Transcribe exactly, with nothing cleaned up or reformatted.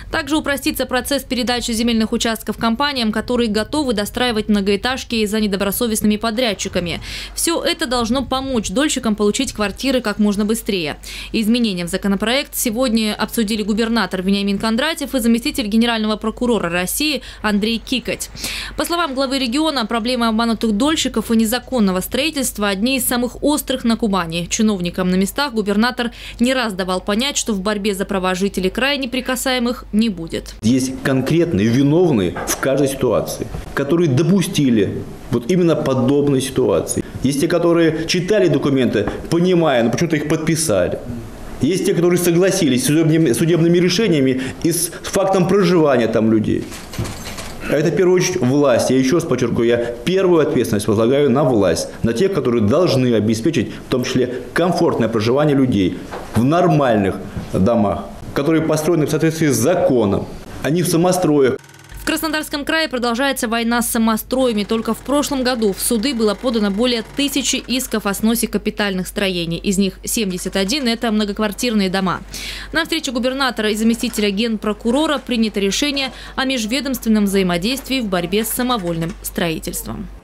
Также упростится процесс передачи земельных участков компаниям, которые готовы достраивать многоэтажки за недобросовестными подрядчиками. Все это должно помочь дольщикам получить квартиры как можно быстрее. Изменения в законопроект сегодня обсудили губернатор Вениамин Кондратьев и заместитель генерального прокурора России Андрей Кикоть. По словам главы региона, проблемы обманутых дольщиков и незаконного строительства – одни из самых острых на Кубани. Чиновникам на местах губернатор не раз давал понять, что в борьбе за права жителей края неприкасаемых не будет. Есть конкретные виновные в каждой ситуации, которые допустили вот именно подобной ситуации. Есть те, которые читали документы, понимая, но почему-то их подписали. Есть те, которые согласились с судебными, судебными решениями и с фактом проживания там людей. А это, в первую очередь, власть. Я еще раз подчеркиваю, я первую ответственность возлагаю на власть, на тех, которые должны обеспечить, в том числе, комфортное проживание людей в нормальных домах, которые построены в соответствии с законом, а не в самостроях. В Краснодарском крае продолжается война с самостроями. Только в прошлом году в суды было подано более тысячи исков о сносе капитальных строений. Из них семьдесят один – это многоквартирные дома. На встрече губернатора и заместителя генпрокурора принято решение о межведомственном взаимодействии в борьбе с самовольным строительством.